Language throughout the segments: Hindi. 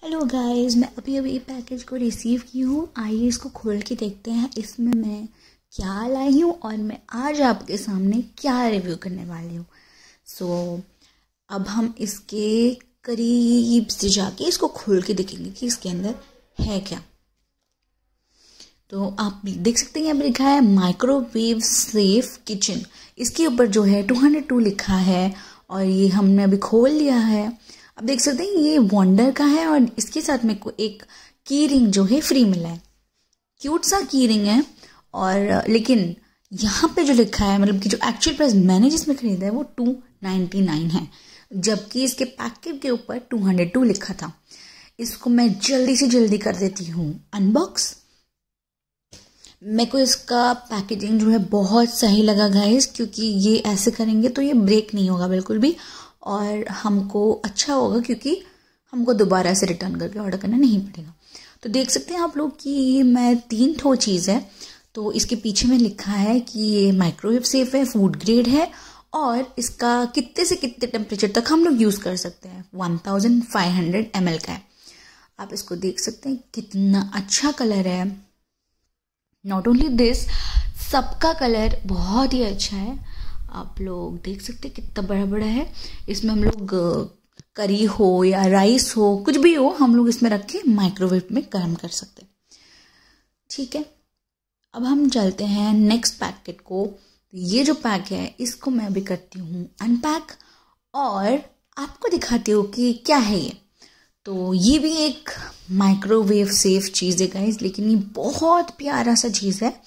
हेलो गाइस, मैं अभी अभी पैकेज को रिसीव की हूँ। आइए इसको खोल के देखते हैं इसमें मैं क्या लाई हूँ और मैं आज आपके सामने क्या रिव्यू करने वाली हूँ। अब हम इसके करीब से जाके इसको खोल के देखेंगे कि इसके अंदर है क्या। तो आप देख सकते हैं यहाँ पर लिखा है माइक्रोवेव सेफ किचन। इसके ऊपर जो है 202 लिखा है और ये हमने अभी खोल लिया है। आप देख सकते हैं ये वंडर का है और इसके साथ में को एक की रिंग जो है फ्री मिला है। क्यूट सा की रिंग है और लेकिन यहाँ पे जो लिखा है मतलब कि जो एक्चुअल प्राइस मैंने जिसमें खरीदा है वो 299 है, जबकि इसके पैकेट के ऊपर 202 लिखा था। इसको मैं जल्दी से जल्दी कर देती हूँ अनबॉक्स। मेरे को इसका पैकेजिंग जो है बहुत सही लगा गाइस, क्योंकि ये ऐसे करेंगे तो ये ब्रेक नहीं होगा बिल्कुल भी और हमको अच्छा होगा क्योंकि हमको दोबारा से रिटर्न करके ऑर्डर करना नहीं पड़ेगा। तो देख सकते हैं आप लोग कि ये मैं 3 ठो चीज़ है। तो इसके पीछे में लिखा है कि ये माइक्रोवेव सेफ है, फूड ग्रेड है और इसका कितने से कितने टेम्परेचर तक हम लोग यूज़ कर सकते हैं। 1500 ml का है। आप इसको देख सकते हैं कितना अच्छा कलर है। नॉट ओनली दिस, सबका कलर बहुत ही अच्छा है। आप लोग देख सकते हैं कितना बड़ा बड़ा है। इसमें हम लोग करी हो या राइस हो कुछ भी हो हम लोग इसमें रख के माइक्रोवेव में गर्म कर सकते हैं। ठीक है, अब हम चलते हैं नेक्स्ट पैकेट को। ये जो पैक है इसको मैं अभी करती हूँ अनपैक और आपको दिखाती हूँ कि क्या है ये। तो ये भी एक माइक्रोवेव सेफ चीज़ है गाइस, लेकिन ये बहुत प्यारा सा चीज़ है।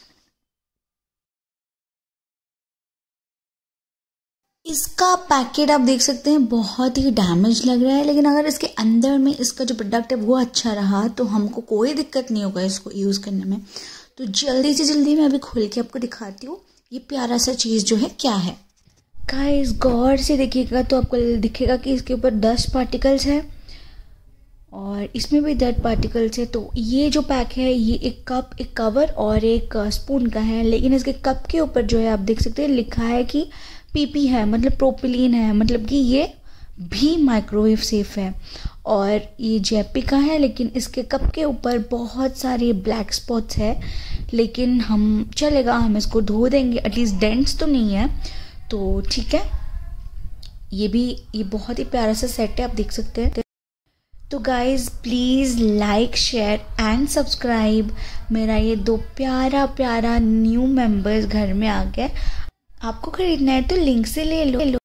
इसका पैकेट आप देख सकते हैं बहुत ही डैमेज लग रहा है, लेकिन अगर इसके अंदर में इसका जो प्रोडक्ट है वो अच्छा रहा तो हमको कोई दिक्कत नहीं होगा इसको यूज़ करने में। तो जल्दी से जल्दी मैं अभी खोल के आपको दिखाती हूँ ये प्यारा सा चीज़ जो है क्या है। गाइस गौर से देखिएगा तो आपको दिखेगा कि इसके ऊपर 10 पार्टिकल्स है और इसमें भी 10 पार्टिकल्स है। तो ये जो पैक है ये एक कप, एक कवर और एक स्पून का है, लेकिन इसके कप के ऊपर जो है आप देख सकते हैं लिखा है कि पीपी है, मतलब प्रोपिलीन है, मतलब कि ये भी माइक्रोवेव सेफ है। और ये जेपी का है, लेकिन इसके कप के ऊपर बहुत सारे ब्लैक स्पॉट्स है, लेकिन हम चलेगा, हम इसको धो देंगे, एटलीस्ट डेंट्स तो नहीं है। तो ठीक है, ये बहुत ही प्यारा सा सेट है, आप देख सकते हैं। तो guys please like, share and subscribe. मेरा ये 2 प्यारा प्यारा न्यू मेंबर्स घर में आ गए। आपको खरीदना है तो लिंक से ले लो।